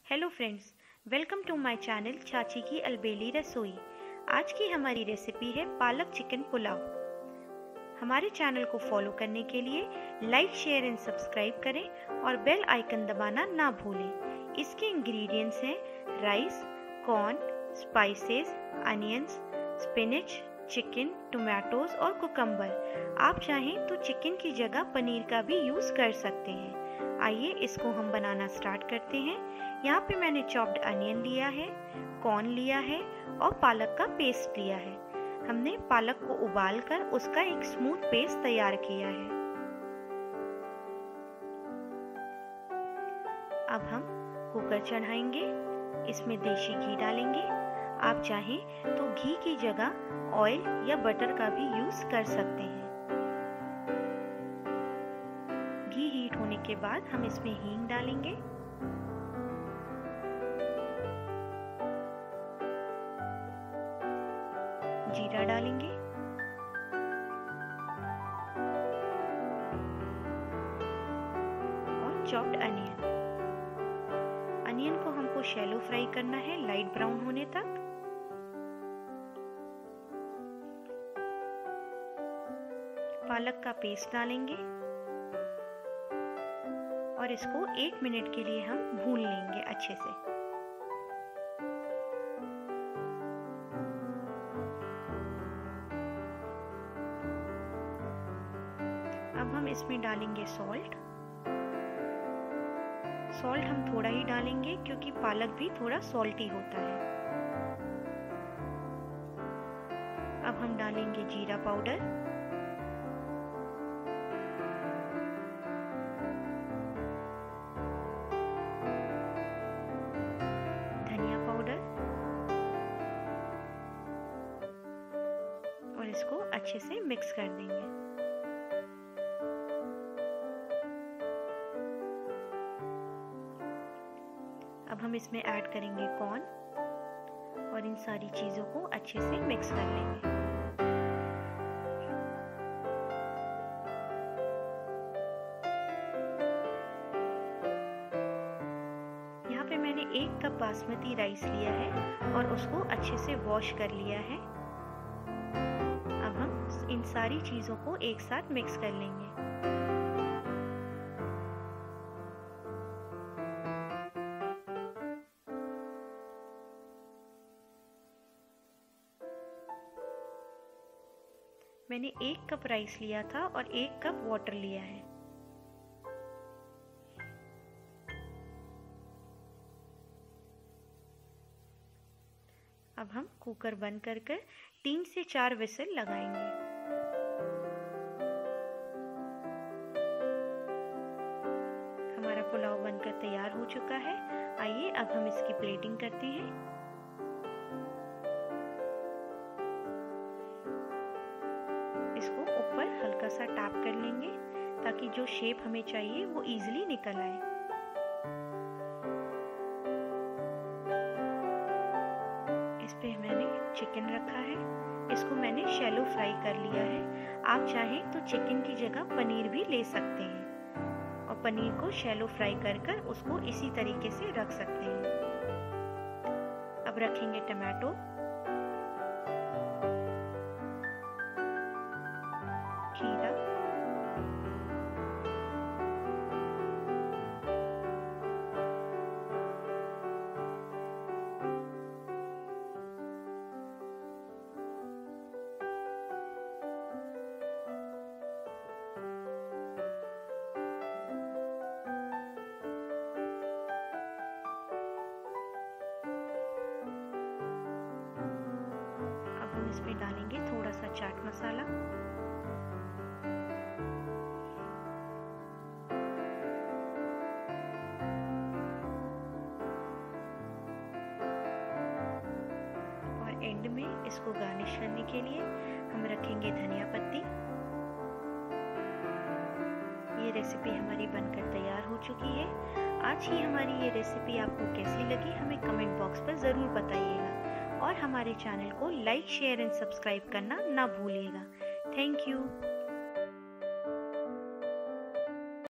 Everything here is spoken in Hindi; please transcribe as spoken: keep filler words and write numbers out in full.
Hello friends, welcome to my channel चाची की अलबेली रसोई। आज की हमारी रेसिपी है पालक चिकन पुलाव। हमारे चैनल को फॉलो करने के लिए लाइक, शेयर एंड सब्सक्राइब करें और बेल आइकन दबाना ना भूलें। इसके इंग्रेडिएंट्स हैं rice, corn, spices, onions, spinach, chicken, tomatoes और कुकम्बर। आप चाहें तो चिकन की जगह पनीर का भी यूज़ कर सकते हैं। आइए इसको हम बनाना स्टार्ट करते हैं। यहाँ पे मैंने चॉप्ड अनियन लिया है, कॉर्न लिया है और पालक का पेस्ट लिया है। हमने पालक को उबालकर उसका एक स्मूथ पेस्ट तैयार किया है। अब हम कुकर चढ़ाएंगे, इसमें देसी घी डालेंगे। आप चाहें तो घी की जगह ऑयल या बटर का भी यूज कर सकते हैं। घी हीट होने के बाद हम इसमें हींग डालेंगे, जीरा डालेंगे और चॉप्ड अनियन। अनियन को हमको शैलो फ्राई करना है, लाइट ब्राउन होने तक। पालक का पेस्ट डालेंगे और इसको एक मिनट के लिए हम भून लेंगे अच्छे से। अब हम इसमें डालेंगे सॉल्ट। सॉल्ट हम थोड़ा ही डालेंगे क्योंकि पालक भी थोड़ा सॉल्टी होता है। अब हम डालेंगे जीरा पाउडर, धनिया पाउडर और इसको अच्छे से मिक्स कर देंगे। अब हम इसमें ऐड करेंगे कॉर्न और इन सारी चीज़ों को अच्छे से मिक्स कर लेंगे। यहाँ पे मैंने एक कप बासमती राइस लिया है और उसको अच्छे से वॉश कर लिया है। अब हम इन सारी चीज़ों को एक साथ मिक्स कर लेंगे। मैंने एक कप राइस लिया था और एक कप वाटर लिया है। अब हम कुकर बंद कर कर तीन से चार विसल लगाएंगे। हमारा पुलाव बनकर तैयार हो चुका है। आइए अब हम इसकी प्लेटिंग करते हैं। इसको ऊपर हल्का सा टैप कर लेंगे ताकि जो शेप हमें चाहिए वो इजीली निकल आए। इस पे मैंने चिकन रखा है, इसको मैंने शैलो फ्राई कर लिया है। आप चाहें तो चिकन की जगह पनीर भी ले सकते हैं और पनीर को शैलो फ्राई कर कर उसको इसी तरीके से रख सकते हैं। अब रखेंगे टमाटो, खीरा, अब हम इसमें डालेंगे थोड़ा सा चाट मसाला, एंड में इसको गार्निश करने के लिए हम रखेंगे धनिया पत्ती। ये रेसिपी हमारी बनकर तैयार हो चुकी है। आज की हमारी ये रेसिपी आपको कैसी लगी हमें कमेंट बॉक्स पर ज़रूर बताइएगा और हमारे चैनल को लाइक, शेयर एंड सब्सक्राइब करना ना भूलिएगा। Thank you.